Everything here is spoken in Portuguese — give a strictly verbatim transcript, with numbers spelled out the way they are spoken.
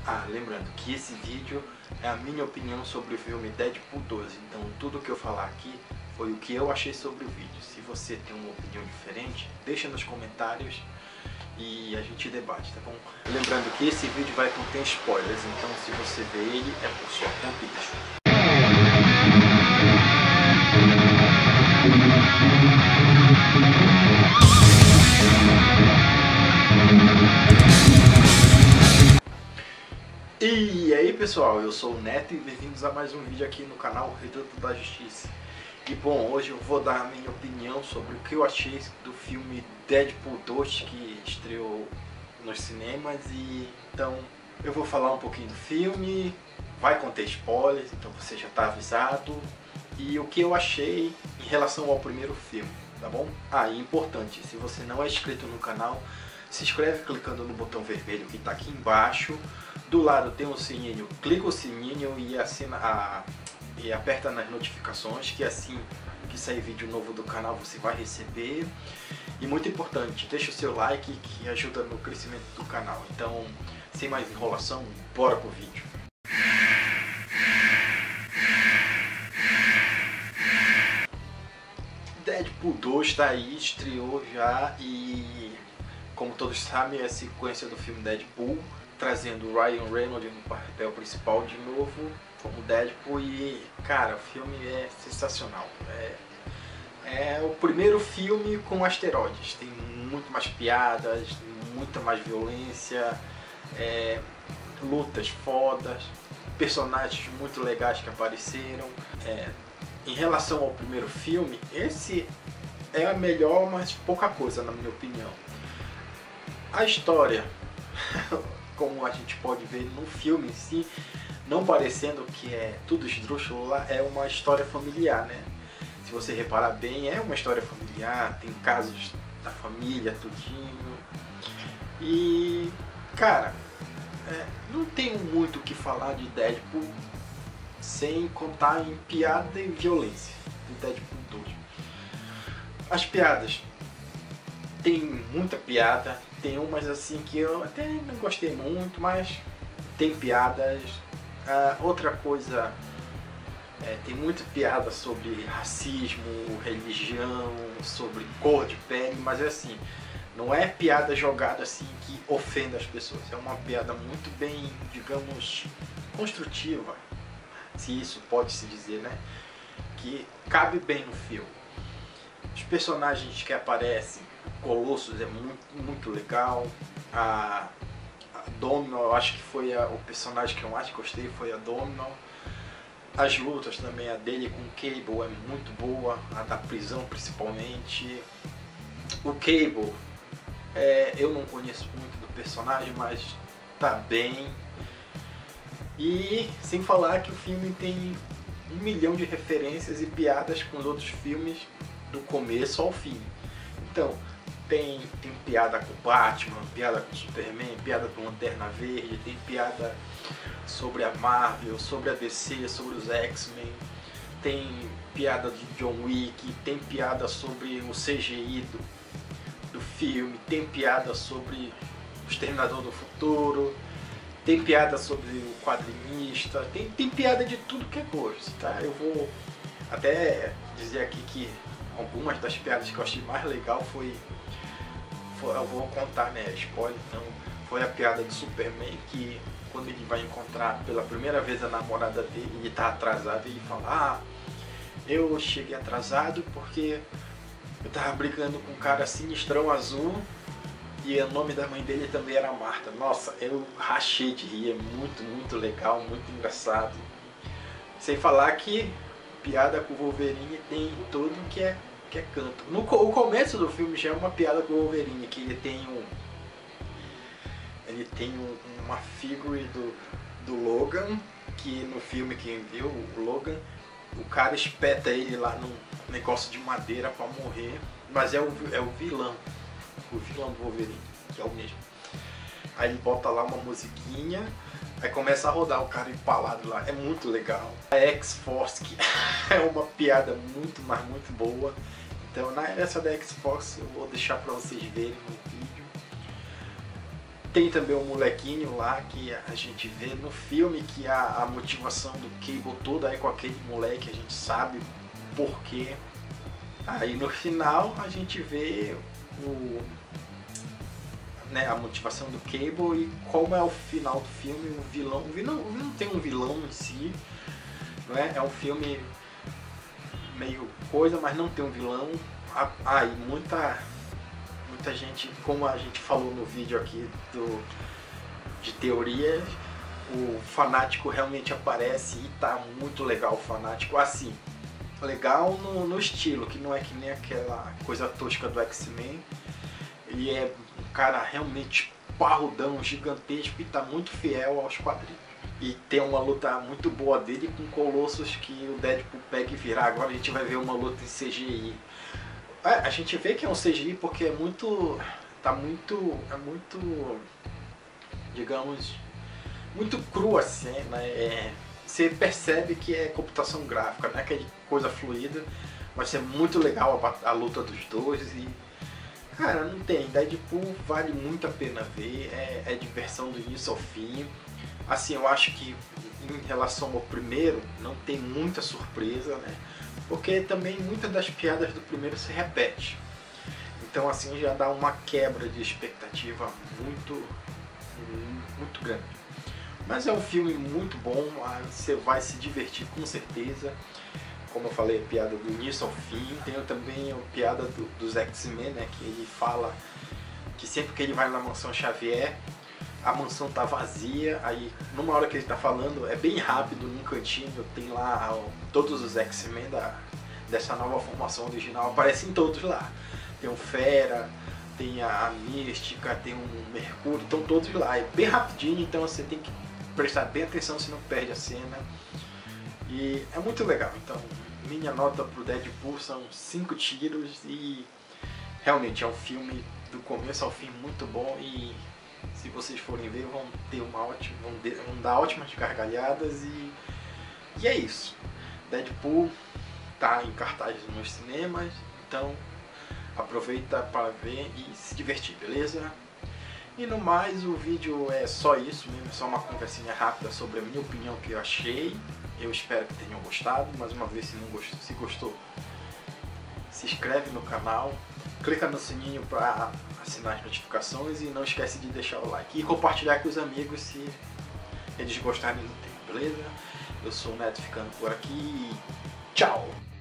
Ah, lembrando que esse vídeo é a minha opinião sobre o filme Deadpool doze. Então tudo que eu falar aqui foi o que eu achei sobre o vídeo. Se você tem uma opinião diferente, deixa nos comentários e a gente debate, tá bom? Lembrando que esse vídeo vai conter spoilers, então se você vê ele é por sua conta e risco. E aí pessoal, eu sou o Neto e bem-vindos a mais um vídeo aqui no canal Reduto da Justiça. E bom, hoje eu vou dar a minha opinião sobre o que eu achei do filme Deadpool dois que estreou nos cinemas. E então eu vou falar um pouquinho do filme, vai conter spoilers, então você já está avisado. E o que eu achei em relação ao primeiro filme, tá bom? Ah, e importante, se você não é inscrito no canal, se inscreve clicando no botão vermelho que está aqui embaixo. Do lado tem um sininho, clica o sininho e, assina a, e aperta nas notificações, que assim que sair vídeo novo do canal você vai receber. E muito importante, deixa o seu like que ajuda no crescimento do canal. Então, sem mais enrolação, bora pro vídeo. Deadpool dois está aí, estreou já e, como todos sabem, é a sequência do filme Deadpool, trazendo o Ryan Reynolds no papel principal de novo, como Deadpool. E, cara, o filme é sensacional. É, é o primeiro filme com asteroides. Tem muito mais piadas, muita mais violência, é, lutas fodas, personagens muito legais que apareceram. É, em relação ao primeiro filme, esse é a melhor, mas pouca coisa, na minha opinião. A história... como a gente pode ver no filme em si, não parecendo que é tudo esdrúxulo lá, é uma história familiar, né? Se você reparar bem, é uma história familiar, tem casos da família, tudinho. E, cara, é, não tenho muito o que falar de Deadpool sem contar em piada e violência do Deadpool dois. As piadas, tem muita piada. Tem umas assim que eu até não gostei muito, mas tem piadas. Ah, outra coisa, é, tem muita piada sobre racismo, religião, sobre cor de pele, mas é assim, não é piada jogada assim que ofenda as pessoas. É uma piada muito bem, digamos, construtiva, se isso pode se dizer, né? Que cabe bem no filme. Os personagens que aparecem, Colossus é muito, muito legal. A, a Domino, eu acho que foi a, o personagem que eu mais gostei, foi a Domino. As lutas também, a dele com o Cable é muito boa, a da prisão principalmente. O Cable, é, eu não conheço muito do personagem, mas tá bem. E sem falar que o filme tem um milhão de referências e piadas com os outros filmes do começo ao fim. Então, Tem, tem piada com Batman, piada com Superman, piada com Lanterna Verde, tem piada sobre a Marvel, sobre a D C, sobre os X-Men, tem piada de John Wick, tem piada sobre o C G I do, do filme, tem piada sobre o Exterminador do Futuro, tem piada sobre o quadrinista, tem, tem piada de tudo que é gosto, tá? Eu vou até dizer aqui que algumas das piadas que eu achei mais legal foi... eu vou contar, né, spoiler, então foi a piada do Superman, que quando ele vai encontrar pela primeira vez a namorada dele, ele tá atrasado e ele fala: ah, eu cheguei atrasado porque eu tava brigando com um cara sinistrão azul e o nome da mãe dele também era Marta. Nossa, eu rachei de rir, é muito, muito legal, muito engraçado. Sem falar que piada com o Wolverine tem tudo que é que é canto. No o começo do filme já é uma piada com o Wolverine, que ele tem um ele tem um, uma figure do, do Logan, que no filme, quem viu o Logan, o cara espeta ele lá num negócio de madeira pra morrer, mas é o, é o vilão, o vilão do Wolverine, que é o mesmo. Aí ele bota lá uma musiquinha, aí começa a rodar o cara empalado lá, é muito legal. A X-Force, que é uma piada muito, mas muito boa. Então, essa da X-Force eu vou deixar pra vocês verem no vídeo. tem também o molequinho lá que a gente vê no filme, que a, a motivação do Cable toda é com aquele moleque, a gente sabe por quê. Aí no final a gente vê o, né, a motivação do Cable e como é o final do filme, o vilão. O vilão não tem um vilão em si, não é? É um filme meio coisa, mas não tem um vilão. Ah, e muita, muita gente, como a gente falou no vídeo aqui do, de teorias, o fanático realmente aparece e tá muito legal o fanático, assim, legal no, no estilo, que não é que nem aquela coisa tosca do X-Men. Ele é um cara realmente parrudão, gigantesco e tá muito fiel aos quadrinhos. E tem uma luta muito boa dele com Colossus que o Deadpool pega e vira. Agora a gente vai ver uma luta em C G I. É, a gente vê que é um C G I porque é muito... tá muito... é muito... digamos... muito cru assim, né? É, você percebe que é computação gráfica, não é aquela coisa fluida, vai ser muito legal a, a luta dos dois e, cara, não tem, Deadpool vale muito a pena ver, é, é diversão do início ao fim. Assim, eu acho que em relação ao primeiro não tem muita surpresa, né? Porque também muitas das piadas do primeiro se repete. Então assim já dá uma quebra de expectativa muito, muito grande. Mas é um filme muito bom, você vai se divertir com certeza. Como eu falei, a piada do início ao fim. Tem também a piada do, dos X-Men, né, que ele fala que sempre que ele vai na mansão Xavier, a mansão tá vazia. Aí numa hora que ele tá falando, é bem rápido, num cantinho, tem lá ó, todos os X-Men da, dessa nova formação original, aparecem todos lá. Tem o Fera, tem a Mística, tem o Mercúrio, estão todos lá. É bem rapidinho, então você tem que prestar bem atenção se não perde a cena. E é muito legal. Então minha nota pro Deadpool são cinco tiros e realmente é um filme do começo ao fim muito bom e se vocês forem ver vão ter uma ótima, vão, de, vão dar ótimas gargalhadas e, e é isso. Deadpool tá em cartaz nos cinemas, então aproveita para ver e se divertir, beleza? E no mais, o vídeo é só isso mesmo, é só uma conversinha rápida sobre a minha opinião que eu achei. Eu espero que tenham gostado. Mais uma vez, se não gostou, se gostou, se inscreve no canal, clica no sininho para assinar as notificações e não esquece de deixar o like e compartilhar com os amigos se eles gostarem do tema, beleza? Eu sou o Neto ficando por aqui e tchau!